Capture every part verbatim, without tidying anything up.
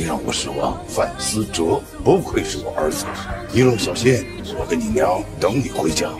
让我失望。范思哲不愧是我儿子，一路小心，我跟你娘等你回家。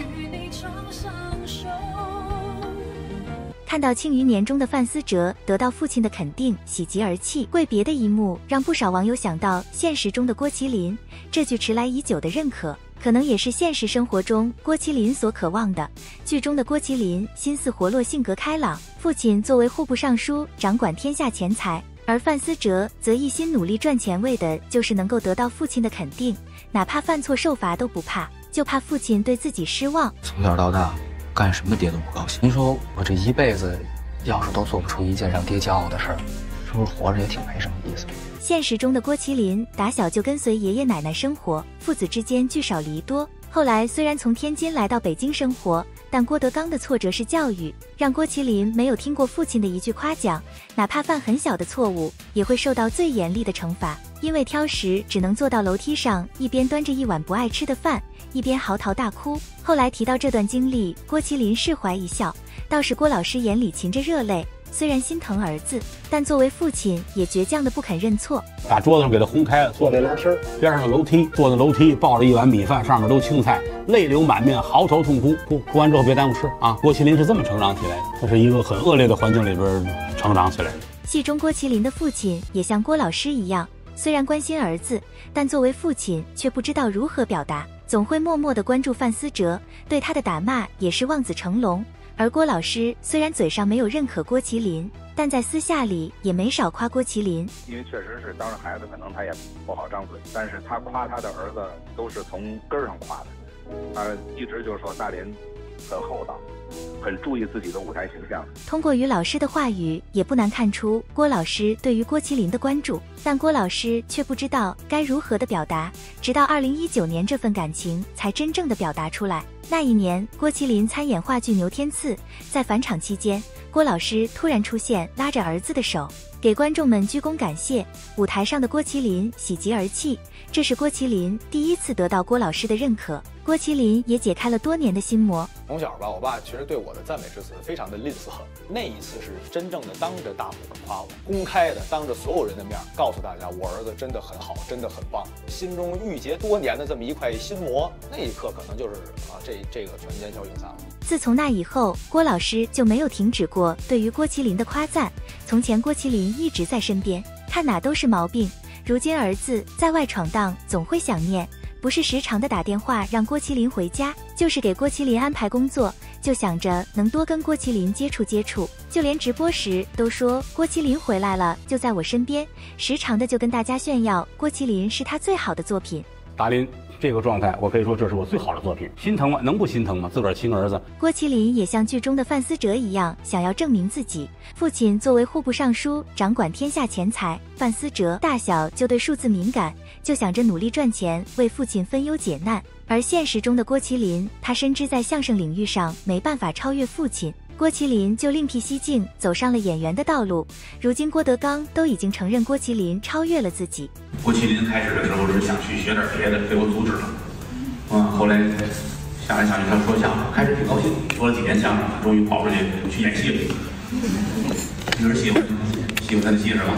看到《庆余年》中的范思哲得到父亲的肯定，喜极而泣跪别的一幕，让不少网友想到现实中的郭麒麟。这句迟来已久的认可，可能也是现实生活中郭麒麟所渴望的。剧中的郭麒麟心思活络，性格开朗，父亲作为户部尚书，掌管天下钱财，而范思哲则一心努力赚钱，为的就是能够得到父亲的肯定，哪怕犯错受罚都不怕，就怕父亲对自己失望。 从小到大干什么爹都不高兴。您说我这一辈子要是都做不出一件让爹骄傲的事儿，是不是活着也挺没什么意思？ 现实中的郭麒麟打小就跟随爷爷奶奶生活，父子之间聚少离多。后来虽然从天津来到北京生活，但郭德纲的挫折式教育让郭麒麟没有听过父亲的一句夸奖，哪怕犯很小的错误也会受到最严厉的惩罚。因为挑食只能坐到楼梯上，一边端着一碗不爱吃的饭，一边嚎啕大哭。后来提到这段经历，郭麒麟释怀一笑，倒是郭老师眼里噙着热泪。虽然心疼儿子，但作为父亲也倔强的不肯认错。 把桌子上给他轰开了，坐在楼梯边上的楼梯，坐在楼梯抱着一碗米饭，上面都青菜，泪流满面，嚎啕痛哭。哭哭完之后别耽误吃啊！郭麒麟是这么成长起来的，他是一个很恶劣的环境里边成长起来的。 戏中郭麒麟的父亲也像郭老师一样，虽然关心儿子，但作为父亲却不知道如何表达，总会默默地关注范思哲，对他的打骂也是望子成龙。而郭老师虽然嘴上没有认可郭麒麟，但在私下里也没少夸郭麒麟。 因为确实是当着孩子可能他也不好张嘴，但是他夸他的儿子都是从根儿上夸的，他一直就说大林很厚道，很注意自己的舞台形象。 通过于老师的话语，也不难看出郭老师对于郭麒麟的关注，但郭老师却不知道该如何的表达，直到二零一九年这份感情才真正的表达出来。那一年，郭麒麟参演话剧《牛天赐》，在返场期间，郭老师突然出现，拉着儿子的手，给观众们鞠躬感谢。舞台上的郭麒麟喜极而泣，这是郭麒麟第一次得到郭老师的认可。郭麒麟也解开了多年的心魔。 从小吧，我爸其实对我的赞美之词非常的吝啬。那一次是真正的当着大伙儿夸我，公开的当着所有人的面告诉大家，我儿子真的很好，真的很棒。心中郁结多年的这么一块心魔，那一刻可能就是啊，这这个全见效应散了。 自从那以后，郭老师就没有停止过对于郭麒麟的夸赞。从前郭麒麟一直在身边，看哪都是毛病。如今儿子在外闯荡，总会想念。不是时常的打电话让郭麒麟回家，就是给郭麒麟安排工作，就想着能多跟郭麒麟接触接触。就连直播时都说郭麒麟回来了，就在我身边，时常的就跟大家炫耀郭麒麟是他最好的作品。 达林这个状态，我可以说这是我最好的作品。心疼吗？能不心疼吗？自个儿亲儿子。 郭麒麟也像剧中的范思哲一样，想要证明自己。父亲作为户部尚书，掌管天下钱财，范思哲大小就对数字敏感，就想着努力赚钱，为父亲分忧解难。而现实中的郭麒麟，他深知在相声领域上没办法超越父亲，郭麒麟就另辟蹊径，走上了演员的道路。如今郭德纲都已经承认郭麒麟超越了自己。 郭麒麟开始的时候是想去学点别的，被我阻止了。嗯，后来想来想去，他说相声，开始挺高兴，说了几年相声，终于跑出去去演戏了。有人喜欢喜欢他的戏是吧？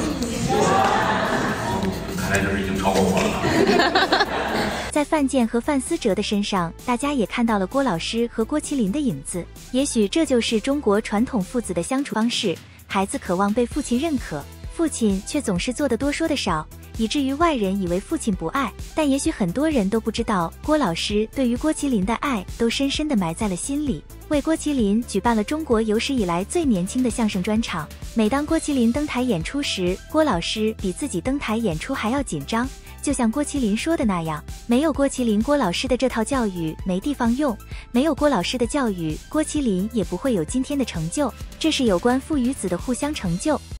看来这是已经超过我了。 在范建和范思哲的身上，大家也看到了郭老师和郭麒麟的影子。也许这就是中国传统父子的相处方式，孩子渴望被父亲认可，父亲却总是做得多说得少，以至于外人以为父亲不爱。但也许很多人都不知道，郭老师对于郭麒麟的爱都深深地埋在了心里，为郭麒麟举办了中国有史以来最年轻的相声专场。每当郭麒麟登台演出时，郭老师比自己登台演出还要紧张。就像郭麒麟说的那样，没有郭麒麟，郭老师的这套教育没地方用，没有郭老师的教育，郭麒麟也不会有今天的成就。这是有关父与子的互相成就。